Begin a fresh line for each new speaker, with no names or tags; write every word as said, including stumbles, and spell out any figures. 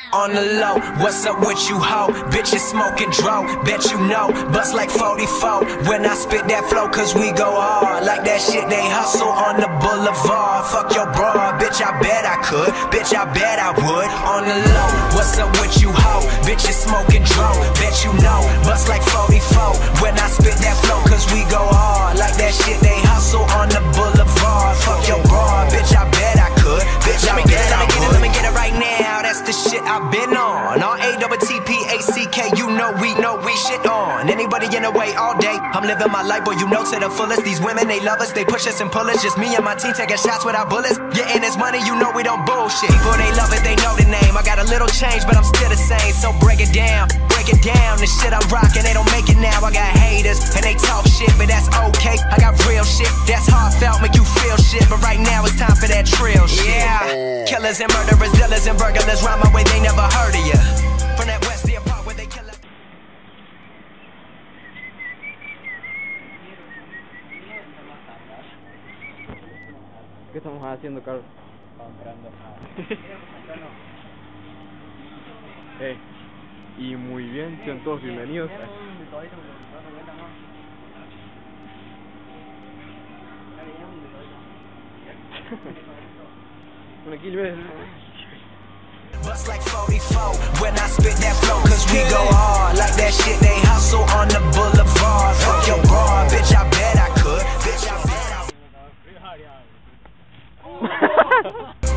On the low, what's up with you, ho? Bitches smoking dro, bet you know. Bust like forty-four when I spit that flow, cause we go hard. Like that shit they hustle on the boulevard. Fuck your broad, bitch, I bet I could. Bitch, I bet I would. On the low, what's up with you, ho? Bitches smoking dro, bet you know. Bust like forty-four when I spit that flow, cause we go hard. Like that shit they hustle on the boulevard. Fuck your broad, bitch, I bet I could. Bitch, I bet I would. Let me get it right now, that's the shit I've been on. R A T T P A C K, you know we know we shit on. Anybody in the way all day, I'm living my life, boy, you know to the fullest. These women, they love us, they push us and pull us. Just me and my team taking shots without bullets. Getting this money, you know we don't bullshit. People, they love it, they know the name. I got a little change, but I'm still the same. So break it down, break it down. The shit I'm rocking, they don't make it now. I got haters, and they talk shit, but that's okay. I got real shit, that's heartfelt, make you feel shit. But right now it's time for that trill shit. Yeah, killers and murderers, dealers and burglars, rhyme my way, they never heard of ya. From that West Deer Park where they kill us.
¿Qué estamos haciendo, Carlos? Hey, y muy bien, sean todos bienvenidos a... Bueno, aquí ves.
Bust like forty-four when I spit that flow, cause we go hard. Like that shit they hustle on the boulevard. Fuck your broad, bitch, I bet I could. Bitch, I bet I would.